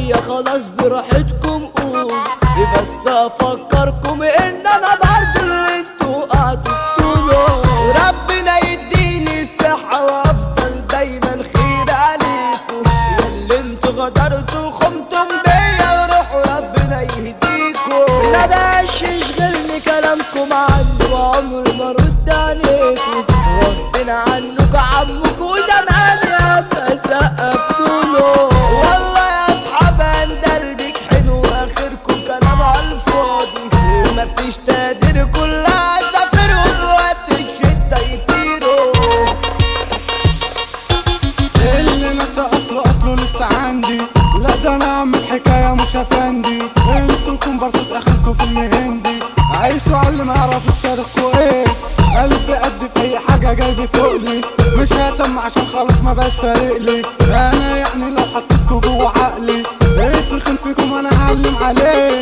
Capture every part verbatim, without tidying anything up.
عليا خلاص براحتكم قول، بس افكركم ان انا برضو اللي انتوا قعدتوا في طوله. ربنا يديني الصحة وافضل دايما خير عليكم، ياللي انتوا غدرتوا خمتم بيا وروحوا ربنا يهديكم. ما بقاش يشغلني كلامكم عني وعمري ما رد عليكم، غصب عنك عمك وزمان ياما سقفتوله. والله يا اصحاب قلبك حلو اخركم كلام على الفاضي، ومفيش تقدير كلها سافر وفي وقت الشتا يطيروا. اللي نسى اصله اصله لسه عندي، لا ده انا اعمل حكايه مش افندي. انتوا كومبارسة اخركم في المهندي، عيشوا على اللي ما يعرفوش تاريخكوا ايه. قلبي قد في اي حاجه جاي بتقلي، مش هسمع عشان خلاص ما بقاش فارقلي. انا يعني لو حطيتكوا جوه عقلي ايه تخن فيكم انا هعلم عليه.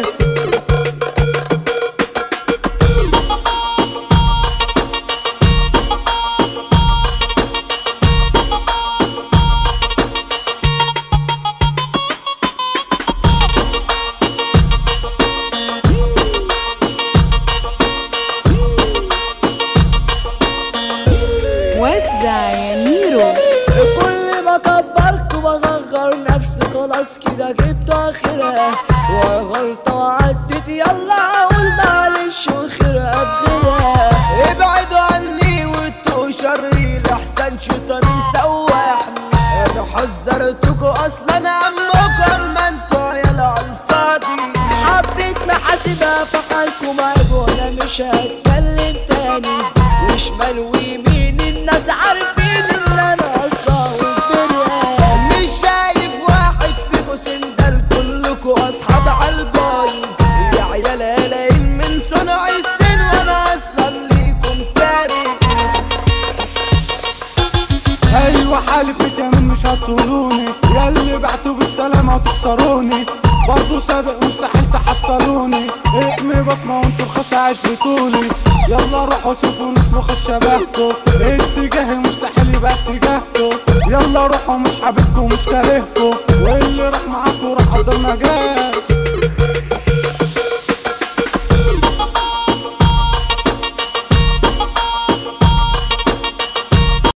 وزع يا ميرو. كل ما كبرت وبصغر نفسي خلاص كده جبت اخرها، وغلطة وعدت يلا اقول معلش وخيرها بغيرها. ابعدوا عني وانتوا شري لحسن شيطاني مسوحني، انا حذرتكوا اصلا عمكم اما انتوا عيال على الفاضي. حبيت محاسبها فقالكم عيب وانا مش هتكلم تاني، وشمال ويمين الناس عارفين ان انا اصلا وكبرها. مش شايف واحد فيكوا سندال كلكوا اصحاب عالبايظ، يا عيال قلقين من صنع السن وانا اصلا ليكم تاريخ. ايوه حالف متيمين مش هتطولوني، ياللي بعتوا بالسلامه وتخسروني، برضه سابق مستحيل تحصلوني. اسمي بصمه وانتوا رخاص عايش بطولي، يلا روحوا شوفوا نصرخ شبهكوا. اتجاهي مستحيل يبقى اتجاهكوا، يلا روحوا مش حاببكوا مش كارهكوا، واللي راح معاكوا راح قدر ما جاش.